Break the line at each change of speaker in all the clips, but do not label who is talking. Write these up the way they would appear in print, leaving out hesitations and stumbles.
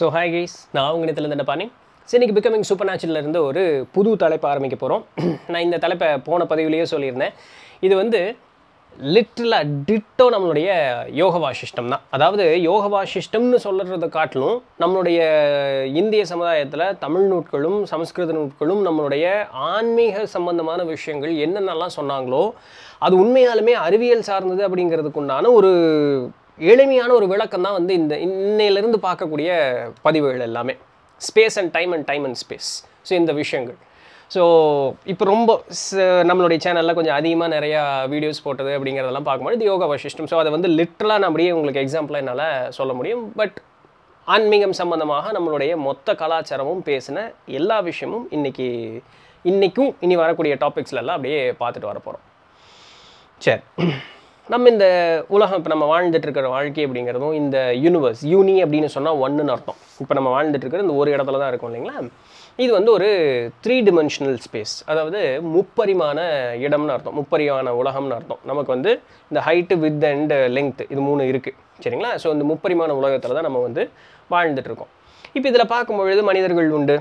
So hi guys, நான் உங்கள் இடத்துல இருந்து பாணி. இன்னைக்கு பிகமிங் சூப்பர் நேச்சுரல் இருந்து ஒரு புது தலைப்பை ஆரம்பிக்க போகிறோம். நான் இந்த தலைப்பை போன பதிவுலேயே சொல்லியிருந்தேன். இது வந்து லிட்ரலாக டிட்டோ நம்மளுடைய யோக வாசிஷ்டம் தான். அதாவது யோக வாசிஷ்டம்னு சொல்கிறத காட்டிலும் நம்மளுடைய இந்திய சமுதாயத்தில் தமிழ் நூட்களும் சமஸ்கிருத நூட்களும் நம்மளுடைய ஆன்மீக சம்பந்தமான விஷயங்கள் என்னென்னலாம் சொன்னாங்களோ அது உண்மையாலுமே அறிவியல் சார்ந்தது அப்படிங்கிறதுக்கு உண்டான ஒரு எளிமையான ஒரு விளக்கம் தான் வந்து இந்த இன்னையிலிருந்து பார்க்கக்கூடிய பதிவுகள் எல்லாமே. Space and time and space. So இந்த விஷயங்கள் ஸோ இப்போ ரொம்ப நம்மளுடைய சேனலில் கொஞ்சம் அதிகமாக நிறையா வீடியோஸ் போட்டது அப்படிங்கிறதெல்லாம் பார்க்கும்போது இது யோகா வசிஷ்டம். ஸோ அதை வந்து லிட்ரலாக நான் அப்படியே உங்களுக்கு எக்ஸாம்பிளாக என்னால் சொல்ல முடியும். பட் ஆன்மீகம் சம்பந்தமாக நம்மளுடைய மொத்த கலாச்சாரமும் பேசின எல்லா விஷயமும் இன்றைக்கும் இனி வரக்கூடிய டாபிக்ஸ்லாம் அப்படியே பார்த்துட்டு வர போகிறோம். சரி, நம்ம இந்த உலகம் இப்போ நம்ம வாழ்ந்துட்டு இருக்கிற வாழ்க்கை அப்படிங்கிறதும் இந்த யூனிவர்ஸ் யூனி அப்படின்னு சொன்னால் ஒன்றுன்னு அர்த்தம். இப்போ நம்ம வாழ்ந்துட்டு இருக்கிற இந்த ஒரு இடத்துல தான் இருக்கும் இல்லைங்களா. இது வந்து ஒரு 3 dimensional ஸ்பேஸ், அதாவது முப்பரிமாண இடம்னு அர்த்தம், முப்பரிமாண உலகம்னு அர்த்தம். நமக்கு வந்து இந்த ஹைட்டு வித் அண்ட் லெங்க்த் இது 3 இருக்குது சரிங்களா. ஸோ இந்த முப்பரிமாண உலகத்தில் தான் நம்ம வந்து வாழ்ந்துட்டுருக்கோம். இப்போ இதில் பார்க்கும்பொழுது மனிதர்கள் உண்டு,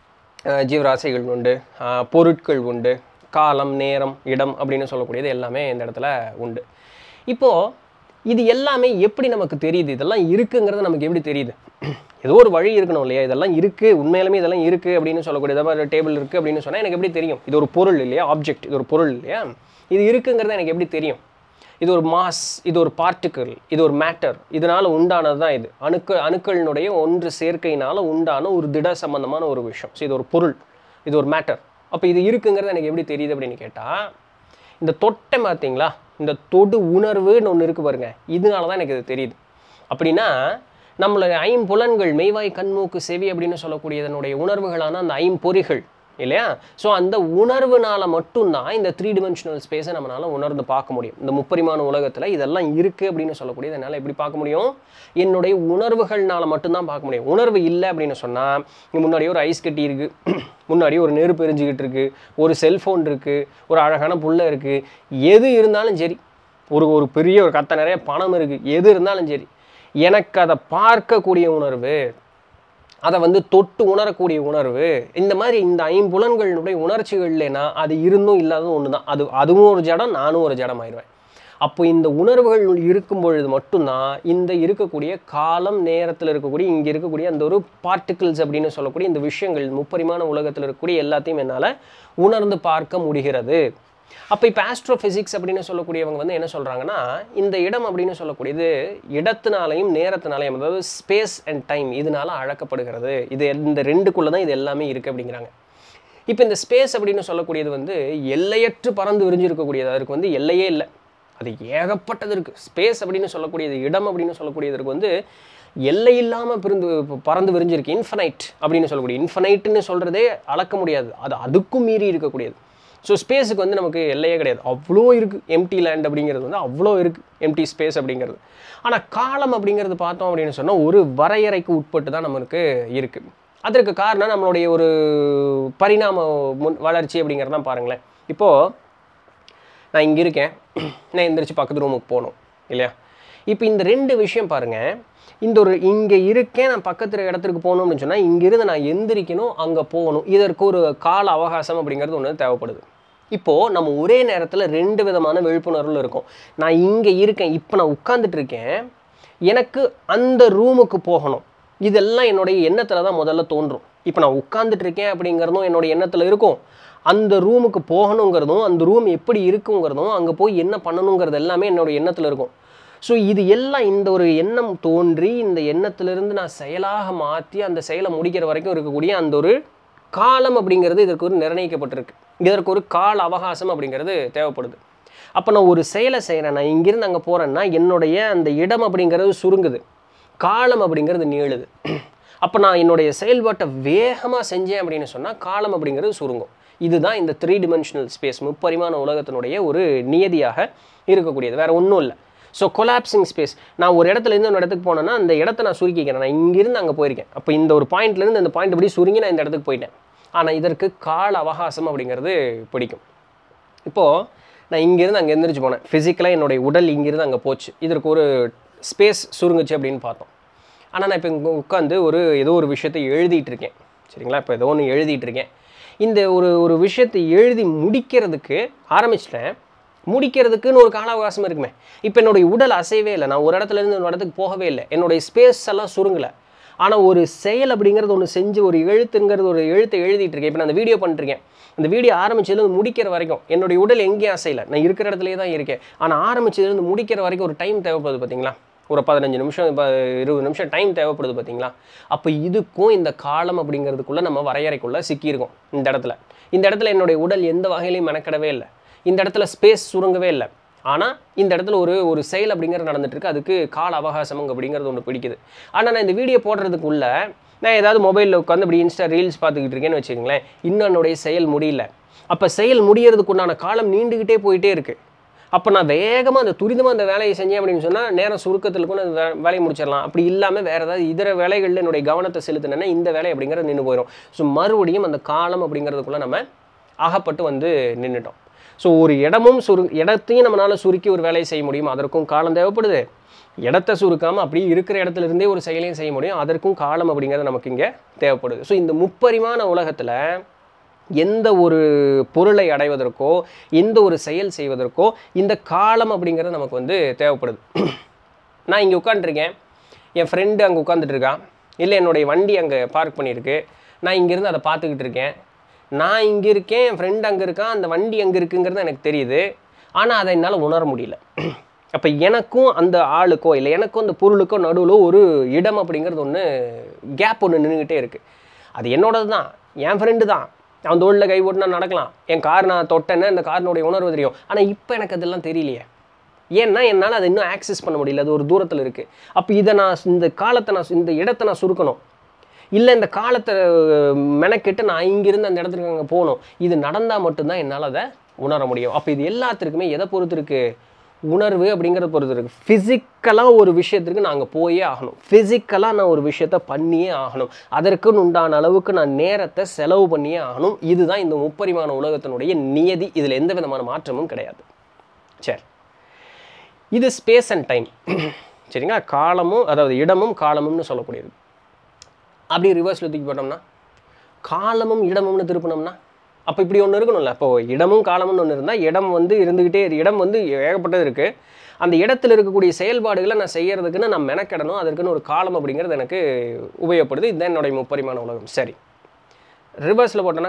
ஜீவராசிகள் உண்டு, பொருட்கள் உண்டு, காலம் நேரம் இடம் அப்படின்னு சொல்லக்கூடியது எல்லாமே இந்த இடத்துல உண்டு. இப்போது இது எல்லாமே எப்படி நமக்கு தெரியுது? இதெல்லாம் இருக்குங்கிறது நமக்கு எப்படி தெரியுது? ஏதோ ஒரு வழி இருக்கணும் இல்லையா? இதெல்லாம் இருக்குது, உண்மையிலுமே இதெல்லாம் இருக்குது அப்படின்னு சொல்லக்கூடிய மாதிரி டேபிள் இருக்குது அப்படின்னு சொன்னால் எனக்கு எப்படி தெரியும்? இது ஒரு பொருள் இல்லையா, ஆப்ஜெக்ட், இது ஒரு பொருள் இல்லையா? இது இருக்குங்கிறது எனக்கு எப்படி தெரியும்? இது ஒரு மாஸ், இது ஒரு பார்ட்டிக்கிள், இது ஒரு மேட்டர், இதனால் உண்டானது தான் இது. அணுக்களினுடைய ஒன்று சேர்க்கையினால் உண்டான ஒரு திட சம்பந்தமான ஒரு விஷயம். ஸோ இது ஒரு பொருள், இது ஒரு மேட்டர். அப்போ இது இருக்குங்கிறது எனக்கு எப்படி தெரியுது அப்படின்னு கேட்டால், இந்த தொட்டை பார்த்தீங்களா, இந்த தொடு உணர்வுன்னு ஒன்று இருக்குது பாருங்க, இதனால தான் எனக்கு இது தெரியுது. அப்படின்னா நம்மளுடைய ஐம்புலன்கள் மெய்வாய் கண்மூக்கு செவி அப்படின்னு சொல்லக்கூடியதனுடைய உணர்வுகளான அந்த ஐம்பொறிகள் இல்லையா. ஸோ அந்த உணர்வுனால மட்டும்தான் இந்த 3 dimensional ஸ்பேஸை நம்மளால் உணர்ந்து பார்க்க முடியும். இந்த முப்பரிமாண உலகத்தில் இதெல்லாம் இருக்குது அப்படின்னு சொல்லக்கூடியது என்னால் எப்படி பார்க்க முடியும்? என்னுடைய உணர்வுகள்னால மட்டும்தான் பார்க்க முடியும். உணர்வு இல்லை அப்படின்னு சொன்னால் முன்னாடியே ஒரு ஐஸ் கட்டி இருக்குது, முன்னாடியே ஒரு நெருப்பு எரிஞ்சிக்கிட்டு இருக்குது, ஒரு செல்ஃபோன் இருக்குது, ஒரு அழகான புல்லை இருக்குது, எது இருந்தாலும் சரி, ஒரு பெரிய ஒரு கத்த நிறைய பணம் இருக்குது, எது இருந்தாலும் சரி, எனக்கு அதை பார்க்கக்கூடிய உணர்வு, அதை வந்து தொட்டு உணரக்கூடிய உணர்வு, இந்த மாதிரி இந்த ஐம்புலன்களுடைய உணர்ச்சிகள் இல்லைன்னா அது இருந்தும் இல்லாததும் ஒன்று தான். அதுவும் ஒரு ஜடம், நானும் ஒரு ஜடம் ஆயிடுவேன். அப்போ இந்த உணர்வுகள் இருக்கும் பொழுது மட்டும்தான் இந்த இருக்கக்கூடிய காலம் நேரத்தில் இருக்கக்கூடிய இங்கே இருக்கக்கூடிய அந்த ஒரு பார்ட்டிகிள்ஸ் அப்படின்னு சொல்லக்கூடிய இந்த விஷயங்கள் முப்பரிமாண உலகத்தில் இருக்கக்கூடிய எல்லாத்தையும் என்னால் உணர்ந்து பார்க்க முடிகிறது. அப்போ இப்போ ஆஸ்ட்ரோஃபிசிக்ஸ் அப்படின்னு சொல்லக்கூடியவங்க வந்து என்ன சொல்கிறாங்கன்னா, இந்த இடம் அப்படின்னு சொல்லக்கூடியது இடத்தினாலையும் நேரத்தினாலையும், அதாவது ஸ்பேஸ் அண்ட் டைம், இதனால அழைக்கப்படுகிறது. இது இந்த ரெண்டுக்குள்ளே தான் இது எல்லாமே இருக்குது அப்படிங்கிறாங்க. இப்போ இந்த ஸ்பேஸ் அப்படின்னு சொல்லக்கூடியது வந்து எல்லையற்று பறந்து விரிஞ்சிருக்கக்கூடியது, அதற்கு வந்து எல்லையே இல்லை, அது ஏகப்பட்டது இருக்குது. ஸ்பேஸ் அப்படின்னு சொல்லக்கூடியது, இடம் அப்படின்னு சொல்லக்கூடியதற்கு வந்து எல்லை இல்லாமல் பறந்து விரிஞ்சிருக்கு. இன்ஃபனைட் அப்படின்னு சொல்லக்கூடிய, இன்ஃபனைட்டுன்னு சொல்கிறதே அளக்க முடியாது, அது அதுக்கும் மீறி இருக்கக்கூடியது. ஸோ ஸ்பேஸுக்கு வந்து நமக்கு எல்லையே கிடையாது, அவ்வளோ இருக்குது. எம்டி லேண்ட் அப்படிங்கிறது வந்து அவ்வளோ இருக்குது, எம்டி ஸ்பேஸ் அப்படிங்கிறது. ஆனால் காலம் அப்படிங்கிறது பார்த்தோம் அப்படின்னு சொன்னால் ஒரு வரையறைக்கு உட்பட்டு தான் நமக்கு இருக்குது. அதற்கு காரணம் நம்மளுடைய ஒரு பரிணாம வளர்ச்சி அப்படிங்கிறது தான். பாருங்களேன், இப்போது நான் இங்கே இருக்கேன், நான் எந்திரிச்சு பக்கத்து ரூமுக்கு போகணும் இல்லையா. இப்போ இந்த 2 விஷயம் பாருங்கள், இங்கே இருக்கேன், நான் பக்கத்து இடத்துக்கு போகணும் அப்படின்னு சொன்னால் இங்கிருந்து நான் எந்திரிக்கணும், அங்கே போகணும், இதற்கு ஒரு கால அவகாசம் அப்படிங்கிறது ஒன்று தேவைப்படுது. இப்போது நம்ம ஒரே நேரத்தில் 2 விதமான விழிப்புணர்வில் இருக்கும். நான் இங்கே இருக்கேன், இப்போ நான் உட்காந்துட்டு இருக்கேன், எனக்கு அந்த ரூமுக்கு போகணும், இதெல்லாம் என்னுடைய எண்ணத்தில் தான் முதல்ல தோன்றும். இப்போ நான் உட்காந்துட்டு இருக்கேன் அப்படிங்கிறதும் என்னுடைய எண்ணத்தில் இருக்கும், அந்த ரூமுக்கு போகணுங்கிறதும், அந்த ரூம் எப்படி இருக்குங்கிறதும், அங்கே போய் என்ன பண்ணணுங்கிறது எல்லாமே என்னுடைய எண்ணத்தில் இருக்கும். ஸோ இது எல்லாம் இந்த ஒரு எண்ணம் தோன்றி இந்த எண்ணத்திலிருந்து நான் செயலாக மாற்றி அந்த செயலை முடிக்கிற வரைக்கும் இருக்கக்கூடிய அந்த ஒரு காலம் அப்படிங்கிறது இதற்கு ஒரு நிர்ணயிக்கப்பட்டிருக்கு. இதற்கு ஒரு கால அவகாசம் அப்படிங்கிறது தேவைப்படுது. அப்போ நான் ஒரு செயலை செய்கிறேன், நான் இங்கிருந்து அங்கே போகிறேன்னா என்னுடைய அந்த இடம் அப்படிங்கிறது சுருங்குது, காலம் அப்படிங்கிறது நீளுது. அப்போ நான் என்னுடைய செயல்பாட்டை வேகமாக செஞ்சேன் அப்படின்னு சொன்னால் காலம் அப்படிங்கிறது சுருங்கும். இதுதான் இந்த 3 dimensional ஸ்பேஸ், முப்பரிமாண உலகத்தினுடைய ஒரு நியதியாக இருக்கக்கூடியது, வேறு ஒன்றும் இல்லை. ஸோ கொலாப்சிங் ஸ்பேஸ், நான் ஒரு இடத்துலேருந்து ஒரு இடத்துக்கு போனேன்னா அந்த இடத்த நான் சுருக்கிக்கிறேன், நான் இங்கிருந்து அங்கே போயிருக்கேன், அப்போ இந்த ஒரு பாயிண்ட்லேருந்து அந்த பாயிண்ட் எப்படி சுருங்கி நான் இந்த இடத்துக்கு போயிட்டேன். ஆனால் இதற்கு கால அவகாசம் அப்படிங்கிறது பிடிக்கும். இப்போது நான் இங்கேருந்து அங்கே எந்திரிச்சு போனேன், ஃபிசிக்கலாக என்னுடைய உடல் இங்கேருந்து அங்கே போச்சு, இதற்கு ஒரு ஸ்பேஸ் சுருங்குச்சு அப்படின்னு பார்த்தோம். ஆனால் நான் இப்போ இங்கே உட்காந்து ஏதோ ஒரு விஷயத்தை எழுதிட்டு இருக்கேன். சரிங்களா? இப்போ ஏதோ ஒன்று எழுதிட்டு இருக்கேன். இந்த ஒரு விஷயத்தை எழுதி முடிக்கிறதுக்கு ஆரம்பிச்சிட்டேன். முடிக்கிறதுக்குன்னு ஒரு கால அவகாசம் இருக்குமே. இப்போ என்னுடைய உடல் அசைவே இல்லை. நான் ஒரு இடத்துலேருந்து இன்னொரு இடத்துக்கு போகவே இல்லை. என்னுடைய ஸ்பேஸ் எல்லாம் சுருங்கலை. ஆனால் ஒரு செயல் அப்படிங்கிறது ஒன்று செஞ்சு ஒரு எழுத்தை எழுதிட்டு இருக்கேன். இப்போ நான் அந்த வீடியோ பண்ணிருக்கேன். அந்த வீடியோ ஆரம்பிச்சதுலேருந்து முடிக்கிற வரைக்கும் என்னுடைய உடல் எங்கேயும் அசையலை. நான் இருக்கிற இடத்துலேயே தான் இருக்கேன். ஆனால் ஆரம்பிச்சதுலேருந்து முடிக்கிற வரைக்கும் ஒரு டைம் தேவைப்படுது பார்த்தீங்களா? ஒரு 15 நிமிஷம் 20 நிமிஷம் டைம் தேவைப்படுது பார்த்தீங்களா? அப்போ இதுக்கும் இந்த காலம் அப்படிங்கிறதுக்குள்ளே நம்ம வரையறைக்குள்ளே சிக்கியிருக்கோம். இந்த இடத்துல என்னுடைய உடல் எந்த வகையிலையும் மெனக்கிடவே இல்லை. இந்த இடத்துல ஸ்பேஸ் சுருங்கவே இல்லை. ஆனால் இந்த இடத்துல ஒரு செயல் அப்படிங்கிறது நடந்துட்டு இருக்கு. அதுக்கு கால அவகாசம் அப்படிங்கிறது ஒன்று பிடிக்குது. ஆனால் நான் இந்த வீடியோ போடுறதுக்குள்ள நான் ஏதாவது மொபைலில் உட்காந்து இப்படி இன்ஸ்டா ரீல்ஸ் பார்த்துக்கிட்டு இருக்கேன்னு வச்சுக்கோங்களேன். இன்னும் என்னுடைய செயல் முடியல. அப்போ செயல் முடியறதுக்குண்டான காலம் நீண்டுக்கிட்டே போயிட்டே இருக்குது. அப்போ நான் வேகமாக துரிதமாக அந்த வேலையை செஞ்சேன் அப்படின்னு சொன்னால் நேரம் சுருக்கத்தில் கூட அந்த வேலையை முடிச்சிடலாம். அப்படி இல்லாமல் வேறு ஏதாவது இதர வேலைகளில் என்னுடைய கவனத்தை செலுத்தினேன்னா இந்த வேலை அப்படிங்கிறது நின்று போயிடும். ஸோ மறுபடியும் அந்த காலம் அப்படிங்கிறதுக்குள்ளே நம்ம அகப்பட்டு நின்றுட்டோம். ஸோ ஒரு இடத்தையும் நம்மளால் சுருக்கி ஒரு வேலையை செய்ய முடியும். அதற்கும் காலம் தேவைப்படுது. இடத்தை சுருக்காமல் அப்படியே இருக்கிற இடத்துல இருந்தே ஒரு செயலையும் செய்ய முடியும். அதற்கும் காலம் அப்படிங்கிறது நமக்கு இங்கே தேவைப்படுது. ஸோ இந்த முப்பரிமாண உலகத்தில் எந்த ஒரு பொருளை அடைவதற்கோ எந்த ஒரு செயல் செய்வதற்கோ இந்த காலம் அப்படிங்கிறது நமக்கு தேவைப்படுது. நான் இங்கே உட்காந்துருக்கேன். என் ஃப்ரெண்டு அங்கே உட்காந்துட்டு இருக்கான். இல்லை என்னுடைய வண்டி அங்கே பார்க் பண்ணியிருக்கு. நான் இங்கேருந்து அதை பார்த்துக்கிட்டு இருக்கேன். நான் இங்கே இருக்கேன், என் ஃப்ரெண்டு அங்கே இருக்கான், அந்த வண்டி அங்கே இருக்குங்கிறது எனக்கு தெரியுது. ஆனால் அதை என்னால் உணர முடியல. அப்போ எனக்கும் அந்த ஆளுக்கோ இல்லை எனக்கும் அந்த பொருளுக்கோ நடுவில் ஒரு இடம் அப்படிங்கிறது கேப் ஒன்று நின்றுக்கிட்டே இருக்குது. அது என்னோடது தான், என் ஃப்ரெண்டு தான். அவன் தோளில் கை போட்டு நான் நடக்கலாம். என் கார் நான் தொட்டேன்னா இந்த காரினுடைய உணர்வு தெரியும். ஆனால் இப்போ எனக்கு அதெல்லாம் தெரியலையே. ஏன்னா என்னால் அதை இன்னும் ஆக்சஸ் பண்ண முடியல. அது ஒரு தூரத்தில் இருக்குது. அப்போ இந்த இடத்தை நான் சுருக்கணும். இல்லை இந்த காலத்தை மெனக்கெட்டு நான் இங்கிருந்து அந்த இடத்துக்கு அங்கே போகணும். இது நடந்தால் மட்டும்தான் என்னால் அதை உணர முடியும். அப்போ இது எல்லாத்திற்குமே எதை பொறுத்து இருக்குது? உணர்வு அப்படிங்கிறத பொறுத்து இருக்குது. ஃபிசிக்கலாக ஒரு விஷயத்திற்கு நான் அங்கே போயே ஆகணும். ஃபிசிக்கலாக நான் ஒரு விஷயத்தை பண்ணியே ஆகணும். அதற்குன்னு உண்டான அளவுக்கு நான் நேரத்தை செலவு பண்ணியே ஆகணும். இதுதான் இந்த முப்பரிமாண உலகத்தினுடைய நியதி. இதில் எந்த விதமான மாற்றமும் கிடையாது. சரி, இது ஸ்பேஸ் அண்ட் டைம். சரிங்களா? காலமும் அதாவது இடமும் காலமும்னு சொல்லக்கூடியது. அப்படி ரிவர்ஸில் தூக்கி போட்டோம்னா காலமும் இடமும்னு திருப்பினோம்னா அப்போ இப்படி ஒன்று இருக்கணும்ல. அப்போது இடமும் காலமும்னு ஒன்று இருந்தால் இடம் இருந்துக்கிட்டே இடம் ஏகப்பட்டது இருக்குது. அந்த இடத்துல இருக்கக்கூடிய செயல்பாடுகளை நான் செய்கிறதுக்குன்னு நான் மெனக்கிடணும். அதற்குன்னு ஒரு காலம் அப்படிங்கிறது எனக்கு உபயோகப்படுது. இதுதான் என்னுடைய முப்பரிமாண உலகம். சரி, ரிவர்ஸில் போட்டோன்னா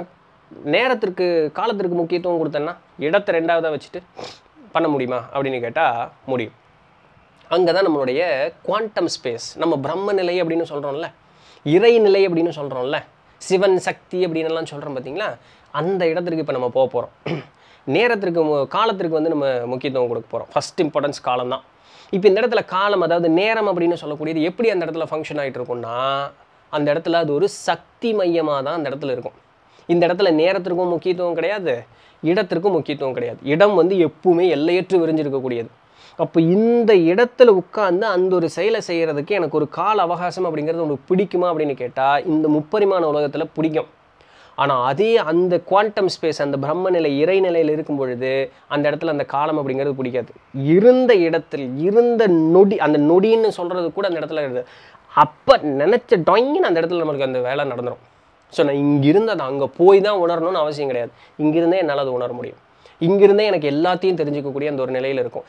காலத்திற்கு முக்கியத்துவம் கொடுத்தேன்னா இடத்தை ரெண்டாவதாக வச்சுட்டு பண்ண முடியுமா அப்படின்னு கேட்டால் முடியும். அங்கே தான் நம்மளுடைய குவாண்டம் ஸ்பேஸ், நம்ம பிரம்ம நிலை அப்படின்னு சொல்கிறோம்ல, இறைநிலை அப்படின்னு சொல்கிறோம்ல, சிவன் சக்தி அப்படின்னுலாம் சொல்கிறோம் பார்த்தீங்களா, அந்த இடத்துக்கு இப்போ நம்ம போக போகிறோம். காலத்திற்கு நம்ம முக்கியத்துவம் கொடுக்க போகிறோம். ஃபஸ்ட் இம்பார்ட்டன்ஸ் காலம் தான். இப்போ இந்த இடத்துல காலம் அதாவது நேரம் அப்படின்னு சொல்லக்கூடியது எப்படி அந்த இடத்துல ஃபங்க்ஷன் ஆகிட்டு இருக்கும்னா அந்த இடத்துல அது ஒரு சக்தி மையமாக தான் அந்த இடத்துல இருக்கும். இந்த இடத்துல நேரத்திற்கும் முக்கியத்துவம் கிடையாது, இடத்திற்கும் முக்கியத்துவம் கிடையாது. இடம் எப்பவுமே எல்லையற்று விரிஞ்சிருக்கக்கூடியது. அப்போ இந்த இடத்துல உட்காந்து அந்த ஒரு செயலை செய்கிறதுக்கு எனக்கு ஒரு கால அவகாசம் அப்படிங்கிறது உங்களுக்கு பிடிக்குமா அப்படின்னு கேட்டால் இந்த முப்பரிமாண உலகத்தில் பிடிக்கும். ஆனால் அதே அந்த குவாண்டம் ஸ்பேஸ் அந்த பிரம்ம நிலை இறைநிலையில் இருக்கும் பொழுது அந்த இடத்துல அந்த காலம் அப்படிங்கிறது பிடிக்காது. இருந்த இடத்தில் இருந்த நொடி, அந்த நொடின்னு சொல்கிறது கூட அந்த இடத்துல இருக்குது. அப்போ நினச்ச டாயின்னு அந்த இடத்துல நம்மளுக்கு அந்த வேலை நடந்துடும். ஸோ நான் இங்கிருந்து அதை அங்கே போய் தான் உணரணும்னு அவசியம் கிடையாது. இங்கிருந்தே என்னால் அதை உணர முடியும். இங்கிருந்தே எனக்கு எல்லாத்தையும் தெரிஞ்சுக்கக்கூடிய அந்த ஒரு நிலையில் இருக்கும்.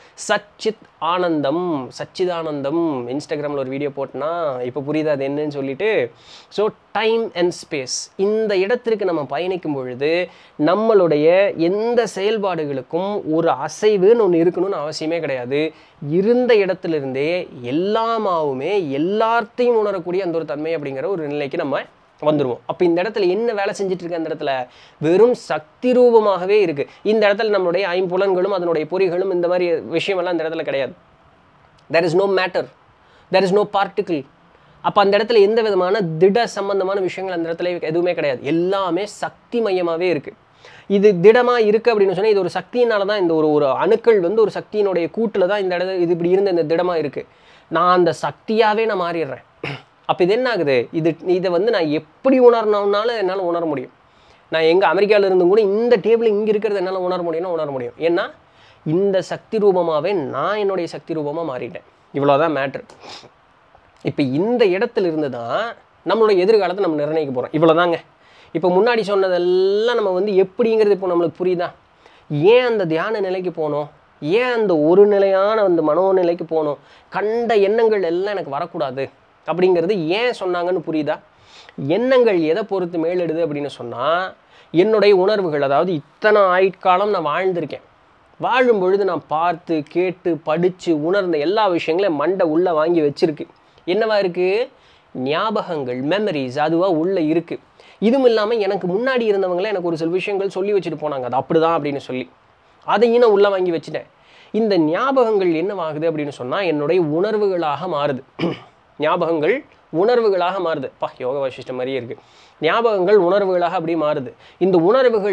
சச்சிதானந்தம் இன்ஸ்டாகிராமில் ஒரு வீடியோ போட்டோன்னா இப்போ புரியுது அது என்னன்னு சொல்லிட்டு. ஸோ டைம் அண்ட் ஸ்பேஸ், இந்த இடத்திற்கு நம்ம பயணிக்கும் பொழுது நம்மளுடைய எந்த செயல்பாடுகளுக்கும் ஒரு அசைவுன்னு ஒன்று இருக்கணும்னு அவசியமே கிடையாது. இருந்த இடத்துலேருந்தே எல்லாமாவுமே எல்லாத்தையும் உணரக்கூடிய அந்த ஒரு தன்மை அப்படிங்கிற ஒரு நிலைக்கு நம்ம வந்துடுவோம். அப்போ இந்த இடத்துல என்ன வேலை செஞ்சுட்டு இருக்கு? அந்த இடத்துல வெறும் சக்தி ரூபமாகவே இருக்குது. இந்த இடத்துல நம்மளுடைய ஐம்புலன்களும் அதனுடைய பொறிகளும் இந்த மாதிரி விஷயமெல்லாம் இந்த இடத்துல கிடையாது. there is no matter, there is no particle. அப்போ அந்த இடத்துல எந்த விதமான திட சம்பந்தமான விஷயங்கள் அந்த இடத்துல எதுவுமே கிடையாது. எல்லாமே சக்தி மையமாகவே இருக்குது. இது திடமாக இருக்குது அப்படின்னு சொன்னால் இது ஒரு சக்தியினால தான். இந்த ஒரு அணுக்கள் ஒரு சக்தியினுடைய கூட்டில் தான் இந்த இடத்துல இது இப்படி இருந்த இந்த திடமாக இருக்குது. நான் அந்த சக்தியாகவே நான் மாறிடுறேன். அப்போ இது என்ன ஆகுது? இதை நான் எப்படி உணரணும்னாலும் என்னால் உணர முடியும். நான் எங்கே அமெரிக்காவில் இருந்தும் கூட இந்த டேபிள் இங்கே இருக்கிறது என்னால் உணர முடியும். ஏன்னா இந்த சக்தி ரூபமாகவே நான் என்னுடைய சக்தி ரூபமாக மாறிட்டேன். இவ்வளோதான் மேட்ரு. இப்போ இந்த இடத்துல இருந்து தான் நம்மளோட எதிர்காலத்தை நம்ம நிர்ணயிக்க போகிறோம். இவ்வளோதாங்க. இப்போ முன்னாடி சொன்னதெல்லாம் நம்ம வந்து எப்படிங்கிறது இப்போ நம்மளுக்கு புரியுதா? ஏன் அந்த தியான நிலைக்கு போகணும், ஏன் அந்த ஒரு நிலையான அந்த மனோநிலைக்கு போகணும், கண்ட எண்ணங்கள் எல்லாம் எனக்கு வரக்கூடாது அப்படிங்கிறது ஏன் சொன்னாங்கன்னு புரியுதா? எண்ணங்கள் எதை பொறுத்து மேலிடுது அப்படின்னு சொன்னால், என்னுடைய உணர்வுகள். அதாவது இத்தனை ஆயுட்காலம் நான் வாழ்ந்திருக்கேன். வாழும் பொழுது நான் பார்த்து கேட்டு படித்து உணர்ந்த எல்லா விஷயங்களையும் மண்டை உள்ளே வாங்கி வச்சிருக்கு. என்னவா இருக்குது? ஞாபகங்கள், மெமரிஸ் அதுவாக உள்ளே இருக்குது. இதுவும் இல்லாமல் எனக்கு முன்னாடி இருந்தவங்களே எனக்கு ஒரு சில விஷயங்கள் சொல்லி வச்சுட்டு போனாங்க, அது அப்படி தான் அப்படின்னு சொல்லி. அதையும் நான் உள்ளே வாங்கி வச்சுட்டேன். இந்த ஞாபகங்கள் என்னவாகுது அப்படின்னு சொன்னால் என்னுடைய உணர்வுகளாக மாறுது. ஞாபகங்கள் உணர்வுகளாக மாறுது. யோக வாசிஷ்டம் மாதிரியே இருக்குது. ஞாபகங்கள் உணர்வுகளாக அப்படி மாறுது. இந்த உணர்வுகள்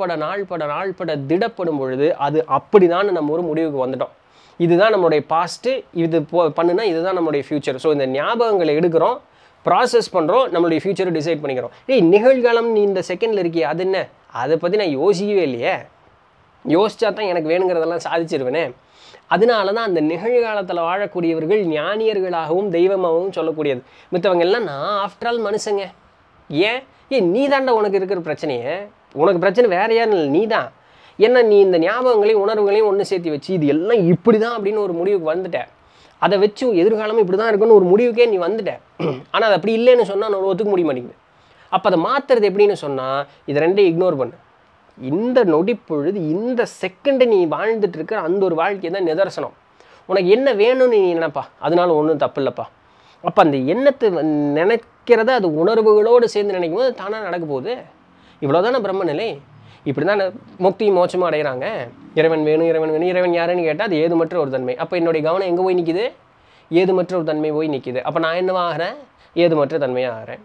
நாள்பட திடப்படும் பொழுது அது அப்படிதான் நம்ம ஒரு முடிவுக்கு வந்துட்டோம். இதுதான் நம்மளுடைய பாஸ்ட்டு, இது பண்ணுனா இதுதான் நம்மளுடைய ஃப்யூச்சர். ஸோ இந்த ஞாபகங்களை எடுக்கிறோம், ப்ராசஸ் பண்ணுறோம், நம்மளுடைய ஃப்யூச்சரை டிசைட் பண்ணிக்கிறோம். நிகழ்காலம் நீ இந்த செகண்டில் இருக்கியே, அது என்ன? அதை பற்றி நான் யோசிக்கவே இல்லையே. யோசிச்சா தான் எனக்கு வேணுங்கிறதெல்லாம் சாதிச்சிருவேனே. அதனால தான் அந்த நிகழ்காலத்தில் வாழக்கூடியவர்கள் ஞானியர்களாகவும் தெய்வமாகவும் சொல்லக்கூடியது. மித்தவங்க எல்லாம் நான் ஆஃப்டர் ஆல் மனுஷங்க. ஏன் நீ தாண்டா உனக்கு இருக்கிற பிரச்சனையே, உனக்கு பிரச்சனை வேற யாரும் இல்லை, நீ தான். ஏன்னா நீ இந்த ஞாபகங்களையும் உணர்வுகளையும் ஒன்று சேர்த்து வச்சு இது எல்லாம் இப்படி தான் அப்படின்னு ஒரு முடிவுக்கு வந்துட்டேன். அதை வச்சு எதிர்காலமும் இப்படி தான் இருக்குன்னு ஒரு முடிவுக்கே நீ வந்துட்டேன். ஆனால் அது அப்படி இல்லைன்னு சொன்னால் நான் ஒத்துக்க முடிய மாட்டேங்குது. அப்போ அதை மாற்றுறது எப்படின்னு சொன்னால், இது ரெண்டையும் இக்னோர் பண்ணு. இந்த நொடி பொழுது இந்த செகண்டு நீ வாழ்ந்துட்டு இருக்கிற அந்த ஒரு வாழ்க்கை தான் நிதர்சனம். உனக்கு என்ன வேணும்னு நீ நினைப்பா, அதனால ஒன்றும் தப்பு இல்லைப்பா. அப்போ அந்த எண்ணத்தை நினைக்கிறத அது உணர்வுகளோடு சேர்ந்து நினைக்கும் போது தானாக நடக்க போகுது. இவ்வளோதானே பிரம்மநிலை. இப்படி தான் முக்தி மோட்சமாக அடைகிறாங்க. இறைவன் வேணும், இறைவன் வேணும், இறைவன் யாருன்னு கேட்டால் அது ஏதுமற்ற ஒரு தன்மை. அப்போ என்னுடைய கவனம் எங்கே போய் நிற்கிது? ஏதுமற்ற ஒரு தன்மை போய் நிற்கிது. அப்போ நான் என்னவாகிறேன்? ஏதுமற்ற தன்மையாக ஆகிறேன்.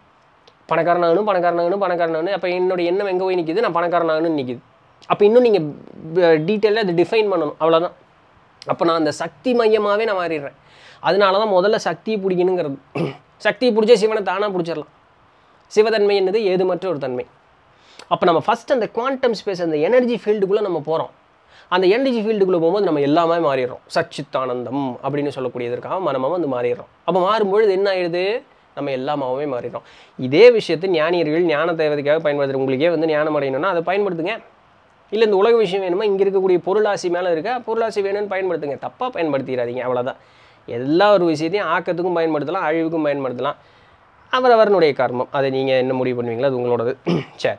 பணக்காரனாகணும். அப்போ என்னுடைய எண்ணம் எங்கே போய் நிற்கிது? நான் பணக்காரனாகணும்னு நிற்கிது. அப்போ இன்னும் நீங்கள் டீட்டெயிலாக அதை டிஃபைன் பண்ணணும், அவ்வளோதான். அப்போ நான் அந்த சக்தி மையமாகவே நான் மாறிடுறேன். அதனால தான் முதல்ல சக்தியை பிடிக்கணுங்கிறது. சக்தியை பிடிச்சா சிவனை தானாக பிடிச்சிடலாம். சிவதன்மை என்னது? ஏதுமற்ற ஒரு தன்மை. அப்போ நம்ம ஃபஸ்ட் அந்த குவாண்டம் ஸ்பேஸ், அந்த எனர்ஜி ஃபீல்டுக்குள்ளே நம்ம போகிறோம். அந்த எனர்ஜி ஃபீல்டுக்குள்ளே போகும்போது நம்ம எல்லாமே மாறிடுறோம். சச்சித்தானந்தம் அப்படின்னு சொல்லக்கூடியதற்காக மனமாக வந்து மாறிடுறோம். அப்போ மாறும்பொழுது என்ன ஆயிடுது? நம்ம எல்லாமாவே மாறிடுறோம். இதே விஷயத்தை ஞானியர்கள் ஞான தேவதைக்காக பயன்படுத்துகிற. உங்களுக்கே வந்து ஞானம் அடையணும்னா அதை பயன்படுத்துங்க. இல்லை இந்த உலக விஷயம் வேணுமா, இங்கே இருக்கக்கூடிய பொருளாசி மேலே இருக்க பொருளாசி வேணும்னு பயன்படுத்துங்க. தப்பாக பயன்படுத்திடாதீங்க, அவ்வளோதான். எல்லா ஒரு விஷயத்தையும் ஆக்கத்துக்கும் பயன்படுத்தலாம், அழிவுக்கும் பயன்படுத்தலாம். அவரவருடைய கர்மம். அதை நீங்கள் என்ன முடிவு பண்ணுவீங்களோ அது உங்களோடது. சரி,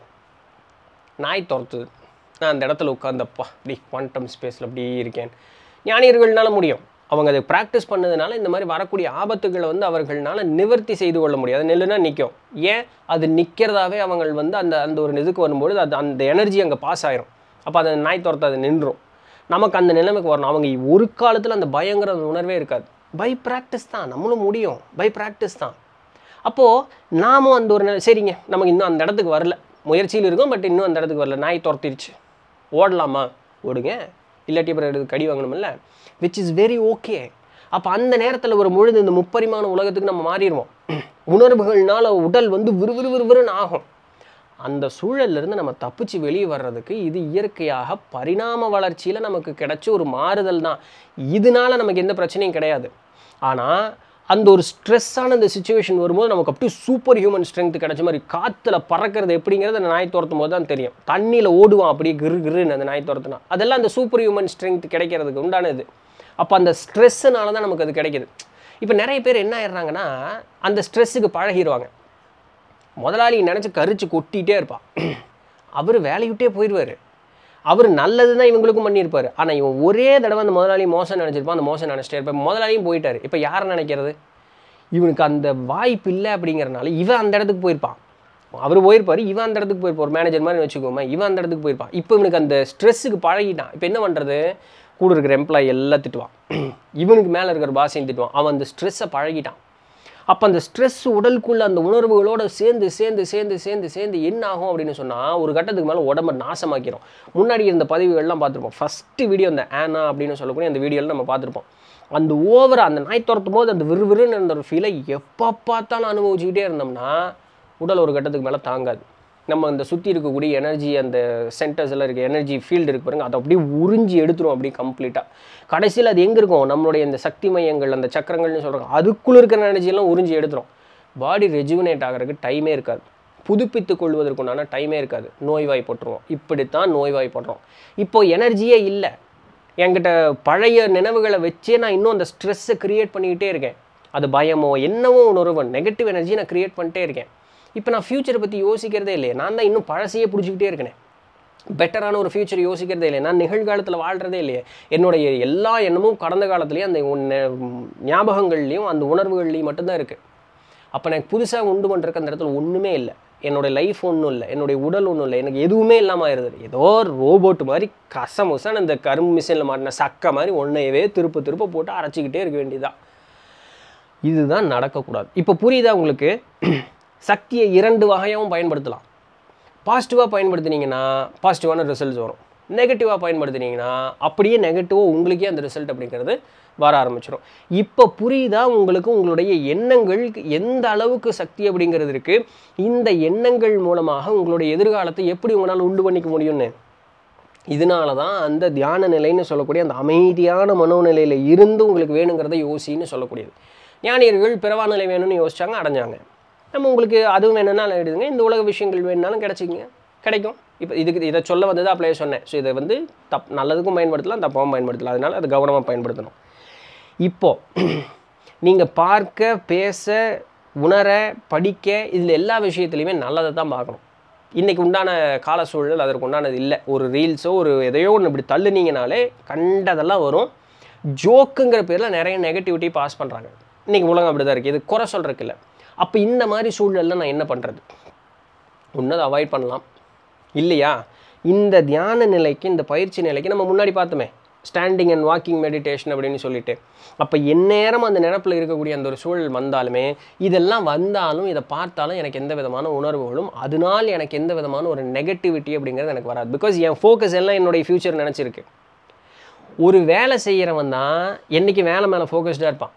நாய் துரத்துது. நான் அந்த இடத்துல உட்காந்தப்பா அப்படி குவாண்டம் ஸ்பேஸில் அப்படி இருக்கேன். ஞானியர்கள்னால முடியும். அவங்க அதை ப்ராக்டிஸ் பண்ணதுனால இந்த மாதிரி வரக்கூடிய ஆபத்துகளை வந்து அவர்களால் நிவர்த்தி செய்து கொள்ள முடியாது. நெல்லுனா நிற்கும். ஏன் அது நிற்கிறதாவே அவங்க வந்து அந்த அந்த ஒரு இதுக்கு வரும்பொழுது அது அந்த எனர்ஜி அங்கே பாஸ் ஆயிரும். அப்போ அந்த நாய் துரத்தை அது நின்றும். நமக்கு அந்த நிலைமைக்கு வரணும். அவங்க ஒரு காலத்தில் அந்த பயங்கர உணர்வே இருக்காது. பை ப்ராக்டிஸ் தான், நம்மளும் முடியும். பை ப்ராக்டிஸ் தான். அப்போது நாமும் அந்த ஒரு சரிங்க, நமக்கு இன்னும் அந்த இடத்துக்கு வரல, முயற்சியில் இருக்கும், பட் இன்னும் அந்த இடத்துக்கு வரல. நாய் துரத்திருச்சு, ஓடலாமா? ஓடுங்க. இல்லாட்டி அப்புறம் எடுத்து கடி வாங்கணுமில்ல, விச் இஸ் வெரி ஓகே. அப்போ அந்த நேரத்தில் ஒரு பொழுது இந்த முப்பரிமாண உலகத்துக்கு நம்ம மாறிடுவோம். உணர்வுகள்னால உடல் வந்து விறுவிறுன்னு ஆகும். அந்த சூழல்லேருந்து நம்ம தப்பிச்சு வெளியே வர்றதுக்கு இது இயற்கையாக பரிணாம வளர்ச்சியில் நமக்கு கிடைச்ச ஒரு மாறுதல் தான். இதனால நமக்கு எந்த பிரச்சனையும் கிடையாது. ஆனால் அந்த ஒரு ஸ்ட்ரெஸ்ஸான இந்த சுச்சுவேஷன் வரும்போது நமக்கு அப்படியே சூப்பர் ஹியூமன் ஸ்ட்ரென்த் கிடைச்ச மாதிரி காற்றுல பறக்கிறது எப்படிங்கிறது அந்த நாய் துரத்தும் போது தான் தெரியும். தண்ணியில் ஓடுவான் அப்படியே கிருன்னு அந்த நாய் துரத்துனா. அதெல்லாம் அந்த சூப்பர் ஹியூமன் ஸ்ட்ரென்த் கிடைக்கிறதுக்கு உண்டானது. அப்போ அந்த ஸ்ட்ரெஸ்ஸுனால தான் நமக்கு அது கிடைக்கிது. இப்போ நிறைய பேர் என்ன ஆயிடுறாங்கன்னா அந்த ஸ்ட்ரெஸ்ஸுக்கு பழகிடுவாங்க. முதலாளி நினச்சி கரிச்சு கொட்டிகிட்டே இருப்பான். அவர் வேலைவிட்டே போயிடுவார். அவர் நல்லது தான் இவங்களுக்கும் பண்ணியிருப்பார். ஆனால் இவன் ஒரே தடவை அந்த முதலாளி மோசம் நினச்சிருப்பான். அந்த மோசம் நினச்சிட்டே இருப்பான். முதலாளியும் போயிட்டார். இப்போ யாரை நினைக்கிறது? இவனுக்கு அந்த வாய்ப்பு இல்லை அப்படிங்கிறனால இவன் அந்த இடத்துக்கு போயிருப்பான். அவர் போயிருப்பார், இவன் அந்த இடத்துக்கு போயிருப்பார். ஒரு மேனேஜர் மாதிரி வச்சுக்கோமே, இவன் அந்த இடத்துக்கு போயிருப்பான். இப்போ இவனுக்கு அந்த ஸ்ட்ரெஸ்ஸுக்கு பழகிட்டான். இப்போ என்ன பண்ணுறது? கூட இருக்கிற எம்ப்ளாயி எல்லாம் திட்டுவான், இவனுக்கு மேலே இருக்கிற பாஸையும் திட்டுவான். அவன் அந்த ஸ்ட்ரெஸ்ஸை பழகிட்டான். அப்போ அந்த ஸ்ட்ரெஸ் உடலுக்குள்ளே அந்த உணர்வுகளோடு சேர்ந்து என்ன ஆகும் அப்படின்னு சொன்னால் ஒரு கட்டத்துக்கு மேலே உடம்பை நாசமாக்கிறோம். முன்னாடி இருந்த பதிவுகள்லாம் பார்த்துருப்போம். ஃபஸ்ட்டு வீடியோ அந்த ஆனா அப்படின்னு சொல்லக்கூடிய அந்த வீடியோவில் நம்ம பார்த்துருப்போம். அந்த ஓவராக அந்த நாய் துரத்தும் போது அந்த விறுவிறுன்னு இருந்த ஒரு ஃபீலை எப்போ பார்த்தாலும் அனுபவிச்சுக்கிட்டே இருந்தோம்னா உடல் ஒரு கட்டத்துக்கு மேலே தாங்காது. நம்ம அந்த சுற்றி இருக்கக்கூடிய எனர்ஜி அந்த சென்டர்ஸ் எல்லாம் இருக்குது, எனர்ஜி ஃபீல்டு இருக்குது பாருங்கள், அதை அப்படியே உறிஞ்சி எடுத்துரும் அப்படியே கம்ப்ளீட்டாக. கடைசியில் அது எங்கே இருக்கும், நம்மளுடைய இந்த சக்தி மையங்கள் அந்த சக்கரங்கள்னு சொல்கிறாங்க, அதுக்குள்ளே இருக்கிற எனர்ஜியெல்லாம் உறிஞ்சி எடுத்துரும். பாடி ரெஜுவினேட் ஆகிறதுக்கு டைமே இருக்காது, புதுப்பித்து கொள்வதற்குண்டான டைமே இருக்காது, நோய்வாய்ப்பட்டுருவோம். இப்படித்தான் நோய்வாய்ப்படுறோம். இப்போது எனர்ஜியே இல்லை என்கிட்ட, பழைய நினைவுகளை வச்சே நான் இன்னும் அந்த ஸ்ட்ரெஸ்ஸை க்ரியேட் பண்ணிக்கிட்டே இருக்கேன். அது பயமோ என்னவோ உணர்வு, நெகட்டிவ் எனர்ஜி நான் க்ரியேட் பண்ணிட்டே இருக்கேன். இப்போ நான் ஃப்யூச்சரை பற்றி யோசிக்கிறதே இல்லையே, நான் தான் இன்னும் பழசையே பிடிச்சிக்கிட்டே இருக்கேன். பெட்டரான ஒரு ஃப்யூச்சர் யோசிக்கிறதே இல்லையே, நான் நிகழ்காலத்தில் வாழ்கிறதே இல்லையே. என்னுடைய எல்லா எண்ணமும் கடந்த காலத்துலேயும் அந்த ஞாபகங்கள்லேயும் அந்த உணர்வுகள்லேயும் மட்டும்தான் இருக்குது. அப்போ எனக்கு புதுசாக உண்டு பண்ணுறதுக்கு அந்த இடத்துல ஒன்றுமே இல்லை. என்னோடய லைஃப் ஒன்றும் இல்லை, என்னுடைய உடல் ஒன்றும் இல்லை, எனக்கு எதுவுமே இல்லாமல் ஆயிடுது. ஏதோ ரோபோட் மாதிரி கசமுசான இந்த கரும்பு மிஷினில் மாட்டின சக்கை மாதிரி ஒன்றையவே திருப்ப போட்டு அரைச்சிக்கிட்டே இருக்க வேண்டியதுதான். இதுதான் நடக்கக்கூடாது. இப்போ புரியுதா உங்களுக்கு? சக்தியை 2 வகையாகவும் பயன்படுத்தலாம். பாசிட்டிவாக பயன்படுத்தினீங்கன்னா பாசிட்டிவான ரிசல்ட்ஸ் வரும், நெகட்டிவாக பயன்படுத்தினீங்கன்னா அப்படியே நெகட்டிவாக உங்களுக்கே அந்த ரிசல்ட் அப்படிங்கிறது வர ஆரம்பிச்சிடும். இப்போ புரியுதா உங்களுக்கு உங்களுடைய எண்ணங்கள் எந்த அளவுக்கு சக்தி அப்படிங்கிறது இருக்குது? இந்த எண்ணங்கள் மூலமாக உங்களுடைய எதிர்காலத்தை எப்படி உங்களால் உண்டு பண்ணிக்க முடியும்னு. இதனால தான் அந்த தியான நிலைன்னு சொல்லக்கூடிய அந்த அமைதியான மனோநிலையில் இருந்து உங்களுக்கு வேணுங்கிறத யோசின்னு சொல்லக்கூடியது. ஞானியர்கள் பிறவா நிலை வேணும்னு யோசிச்சாங்க, அடைஞ்சாங்க. நம்ம உங்களுக்கு அதுவும் வேணும்னாலும் எடுதுங்க, இந்த உலக விஷயங்கள் வேணுனாலும் கிடைக்கும். இப்போ இதை சொல்ல வந்தது அப்படியே சொன்னேன். ஸோ இதை வந்து நல்லதுக்கும் பயன்படுத்தலாம், தப்பாகவும் பயன்படுத்தலாம். அதனால் அது கவனமாக பயன்படுத்தணும். இப்போது நீங்கள் பார்க்க, பேச, உணர, படிக்க, இதில் எல்லா விஷயத்துலையுமே நல்லதை தான் பார்க்கணும். இன்றைக்கி உண்டான கால சூழல் அதற்கு உண்டானது இல்லை. ஒரு ரீல்ஸோ ஒரு எதையோ ஒன்று இப்படி தள்ளுனீங்கனாலே கண்டதெல்லாம் வரும். ஜோக்குங்கிற பேரில் நிறைய நெகட்டிவிட்டி பாஸ் பண்ணுறாங்க. இன்றைக்கி உலகம் அப்படி தான் இருக்குது. இது குறை சொல்கிறதுக்கு இல்லை. அப்போ இந்த மாதிரி சூழலில் நான் என்ன பண்ணுறது? ஒன்று அதை அவாய்ட் பண்ணலாம், இல்லையா இந்த தியான நிலைக்கு, இந்த பயிற்சி நிலைக்கு நம்ம முன்னாடி பார்த்தோமே, ஸ்டாண்டிங் அண்ட் வாக்கிங் மெடிடேஷன் அப்படின்னு சொல்லிட்டு. அப்போ எந்நேரம் அந்த நினப்பில் இருக்கக்கூடிய அந்த ஒரு சூழல் வந்தாலுமே, இதெல்லாம் வந்தாலும் இதை பார்த்தாலும் எனக்கு எந்த விதமான உணர்வுகளும், அதனால் எனக்கு எந்த விதமான ஒரு நெகட்டிவிட்டி அப்படிங்கிறது எனக்கு வராது. பிகாஸ் என் ஃபோக்கஸ் எல்லாம் என்னுடைய ஃப்யூச்சர் நினச்சிருக்கு. ஒரு வேலை செய்கிறவன் தான் என்றைக்கு வேலை மேலே ஃபோக்கஸ்டாக இருப்பான்.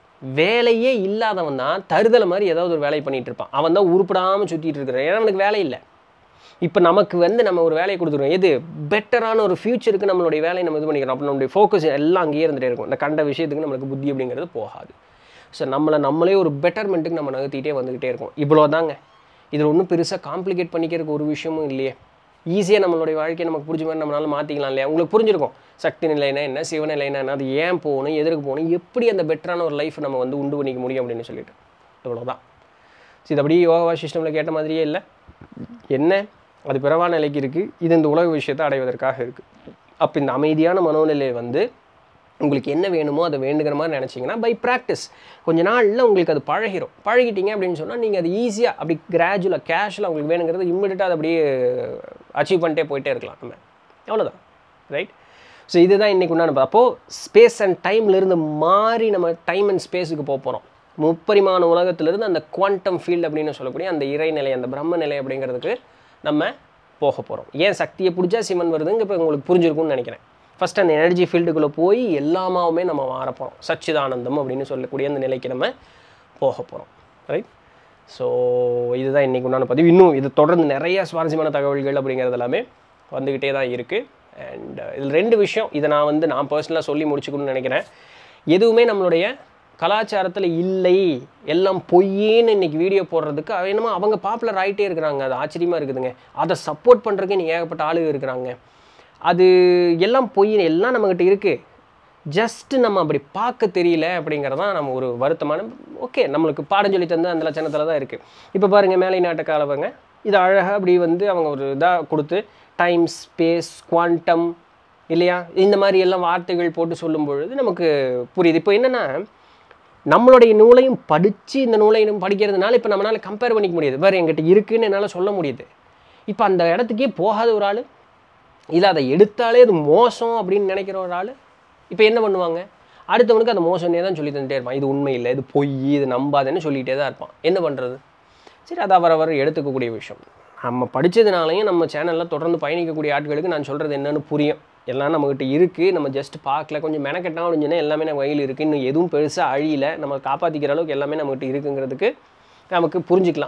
வேலையே இல்லாதவன் தான் தருதலை மாதிரி ஏதாவது ஒரு வேலையை பண்ணிகிட்டு இருப்பான். அவன் தான் உருப்படாமல் சுற்றிட்டு இருக்கிறான், ஏன்னா அவனுக்கு வேலை இல்லை. இப்போ நமக்கு வந்து நம்ம ஒரு வேலையை கொடுத்துருவோம், எது பெட்டரான ஒரு ஃப்யூச்சருக்கு நம்மளுடைய வேலையை நம்ம இது பண்ணிக்கிறோம். அப்போ நம்மளுடைய ஃபோக்கஸ் எல்லாம் அங்கேயே இருந்துகிட்டே இருக்கும். இந்த கண்ட விஷயத்துக்கு நம்மளுக்கு புத்தி அப்படிங்கிறது போகாது. ஸோ நம்மளே ஒரு பெட்டர்மெண்ட்டுக்கு நம்ம நகர்த்திட்டே வந்துக்கிட்டே இருக்கும். இவ்வளோ தாங்க. இதில் ஒன்றும் பெருசாக காம்ப்ளிகேட் பண்ணிக்கிறதுக்கு ஒரு விஷயமும் இல்லையே. ஈஸியாக நம்மளுடைய வாழ்க்கையை நமக்கு பிடிச்ச மாதிரி நம்மளால மாற்றிக்கலாம் இல்லையா? உங்களுக்கு புரிஞ்சிருக்கும் சக்தி நிலைனா என்ன, சிவநிலைனா என்ன, அது ஏன் போகணும், எதற்கு போகணும், எப்படி அந்த பெட்டரான ஒரு லைஃப் நம்ம வந்து உண்டு பண்ணிக்க முடியும் அப்படின்னு சொல்லிட்டு. இவ்வளோதான். ஸோ இது அப்படியே யோகா சிஸ்டமில் கேட்ட மாதிரியே இல்லை. என்ன அது பிறவா நிலைக்கு இருக்குது, இது இந்த உலக விஷயத்தை அடைவதற்காக இருக்குது. அப்போ இந்த அமைதியான மனோநிலையை வந்து உங்களுக்கு என்ன வேணுமோ அதை வேண்டுகிற மாதிரி நினச்சிங்கன்னா பை ப்ராக்டிஸ் கொஞ்ச நாளில் உங்களுக்கு அது பழகிட்டீங்க அப்படின்னு சொன்னால் நீங்கள் அது ஈஸியாக அப்படி கிராஜுவலாக கேஷுவலாக உங்களுக்கு வேணுங்கிறது இம்மிடியட்டாக அதை அப்படியே அச்சீவ் பண்ணிட்டே போயிட்டே இருக்கலாம் நம்ம. அவ்வளோதான், ரைட்? ஸோ இதுதான் இன்றைக்கு உண்டான. அப்போது ஸ்பேஸ் அண்ட் டைம்லேருந்து மாறி நம்ம டைம் அண்ட் ஸ்பேஸுக்கு போகிறோம். முப்பரிமாண உலகத்திலிருந்து அந்த குவாண்டம் ஃபீல்டு அப்படின்னு சொல்லக்கூடிய அந்த இறைநிலை, அந்த பிரம்ம நிலை அப்படிங்கிறதுக்கு நம்ம போக போகிறோம். ஏன் சக்தியை பிடிச்சா சிவன் வருதுங்க இப்போ உங்களுக்கு புரிஞ்சிருக்கும்னு நினைக்கிறேன். ஃபஸ்ட் அந்த எனர்ஜி ஃபீல்டுக்குள்ளே போய் எல்லாமாவுமே நம்ம மாறப்போகிறோம். சச்சிதானந்தம் அப்படின்னு சொல்லக்கூடிய அந்த நிலைக்கு நம்ம போக போகிறோம், ரைட்? ஸோ இதுதான் இன்றைக்கு உண்டான பதிவு. இன்னும் இது தொடர்ந்து நிறைய சுவாரஸ்யமான தகவல்கள் அப்படிங்கிறது எல்லாமே வந்துக்கிட்டே தான் இருக்குது. அண்ட் இதில் 2 விஷயம் இதை நான் பர்சனலாக சொல்லி முடிச்சுக்கணும்னு நினைக்கிறேன். எதுவுமே நம்மளுடைய கலாச்சாரத்தில் இல்லை, எல்லாம் பொய்யேன்னு இன்றைக்கி வீடியோ போடுறதுக்கு என்னமோ அவங்க பாப்புலர் ஆகிட்டே இருக்கிறாங்க. அது ஆச்சரியமாக இருக்குதுங்க. அதை சப்போர்ட் பண்ணுறதுக்கு நீ ஏகப்பட்ட ஆளுங்க இருக்கிறாங்க. அது எல்லாம் பொய், எல்லாம் நம்மக்கிட்ட இருக்குது, ஜஸ்ட்டு நம்ம அப்படி பார்க்க தெரியல அப்படிங்கிறதான் நம்ம ஒரு வருத்தமான. ஓகே, நம்மளுக்கு பாடம் சொல்லி தந்து அந்த லட்சணத்தில் தான் இருக்குது. இப்போ பாருங்கள், மேலை நாட்டுக்காரவங்க இது அழகாக அப்படி வந்து அவங்க ஒரு இதாக கொடுத்து டைம், ஸ்பேஸ், குவாண்டம் இல்லையா, இந்த மாதிரி எல்லாம் வார்த்தைகள் போட்டு சொல்லும் பொழுது நமக்கு புரியுது. இப்போ என்னென்னா, நம்மளுடைய நூலையும் படித்து இந்த நூலையும் படிக்கிறதுனால இப்போ நம்மளால் கம்பேர் பண்ணிக்க முடியுது. வேறு என்கிட்ட இருக்குதுன்னு என்னால் சொல்ல முடியுது. இப்போ அந்த இடத்துக்கே போகாத ஒரு ஆள், இல்லை அதை எடுத்தாலே அது மோசம் அப்படின்னு நினைக்கிற ஒரு ஆள் இப்போ என்ன பண்ணுவாங்க? அடுத்தவனுக்கு அந்த மோசம்னே தான் சொல்லி தந்துட்டே இருப்பான். இது உண்மை இல்லை, இது பொய், இது நம்பாதேன்னு சொல்லிகிட்டே தான் இருப்பான். என்ன பண்ணுறது? சரி, அது அவரவர் எடுத்துக்கக்கூடிய விஷயம். நம்ம படித்ததுனாலையும் நம்ம சேனலில் தொடர்ந்து பயணிக்கக்கூடிய ஆட்களுக்கு நான் சொல்கிறது என்னென்னு புரியும். எல்லாம் நம்மகிட்ட இருக்குது, நம்ம ஜஸ்ட் பார்க்கல, கொஞ்சம் மெனக்கெட்டால் அப்படின்னா எல்லாமே நம்ம வகையில் இருக்குது. இன்னும் எதுவும் பெருசாக அழியலை, நம்ம காப்பாற்றிக்கிற அளவுக்கு எல்லாமே நம்மகிட்ட இருக்குங்கிறதுக்கு நமக்கு புரிஞ்சிக்கலாம்.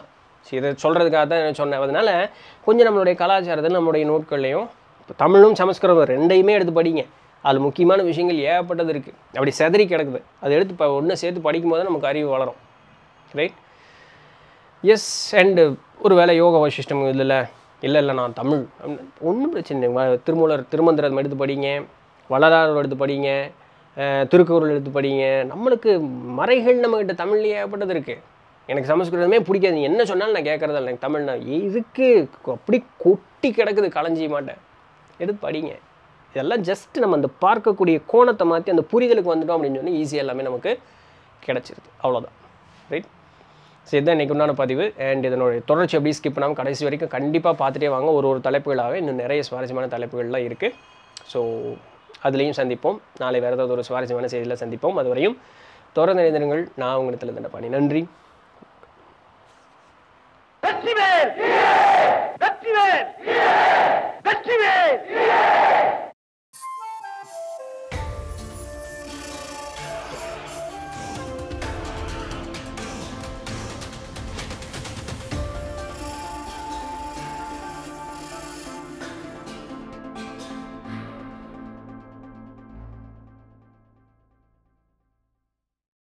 இதை சொல்கிறதுக்காக தான் சொன்னேன். அதனால் கொஞ்சம் நம்மளுடைய கலாச்சாரத்தை நம்மளுடைய நோட்கள்லையும் இப்போ தமிழும் சமஸ்கிருதம் ரெண்டையுமே எடுத்து படிங்க. அதில் முக்கியமான விஷயங்கள் ஏகப்பட்டது இருக்குது, அப்படி செதறி கிடக்குது. அதை எடுத்து இப்போ ஒன்று சேர்த்து படிக்கும் போது நமக்கு அறிவு வளரும். ரைட்? எஸ். அண்டு ஒரு வேளை யோக வசிஷ்டம் இல்லை நான் தமிழ் ஒன்றும் பிரச்சனை இல்லை. திருமூலர் திருமந்திரம் எடுத்து படிங்க, வள்ளலார் எடுத்து படிங்க, திருக்குறள் எடுத்து படிங்க. நம்மளுக்கு மறைகள் நம்மக்கிட்ட தமிழ்லேயே ஏகப்பட்டது இருக்குது. எனக்கு சமஸ்கிருதமே பிடிக்காது, நீ என்ன சொன்னாலும் நான் கேட்குறதில்ல. எனக்கு தமிழ்னா இதுக்கு அப்படி கொட்டி கிடக்குது களஞ்சி மாட்டேன், எடுத்து படிங்க. இதெல்லாம் ஜஸ்ட் நம்ம அந்த பார்க்கக்கூடிய கோணத்தை மாற்றி அந்த புரிதலுக்கு வந்துட்டோம் அப்படின்னு சொன்னால் ஈஸியாக எல்லாமே நமக்கு கிடச்சிருது. அவ்வளோதான். ரைட்? ஸோ இதுதான் இன்றைக்கு உண்டான பதிவு. அண்ட் இதனுடைய தொடர்ச்சி அப்படியே ஸ்கிப் பண்ணாமல் கடைசி வரைக்கும் கண்டிப்பாக பார்த்துட்டே வாங்க. ஒரு தலைப்புகளாக இன்னும் நிறைய சுவாரஸ்யமான தலைப்புகள்லாம் இருக்குது. ஸோ அதுலேயும் சந்திப்போம். நாளை வேறு ஏதாவது ஒரு சுவாரஸ்யமான செய்தியில் சந்திப்போம். அதுவரையும் தொடர்ந்து இணைந்திருங்கள். நான் உங்களிடத்தில் தண்டபாணி. நன்றி. வெற்றிவேல் வெற்றிவேல் வெற்றிவேல்.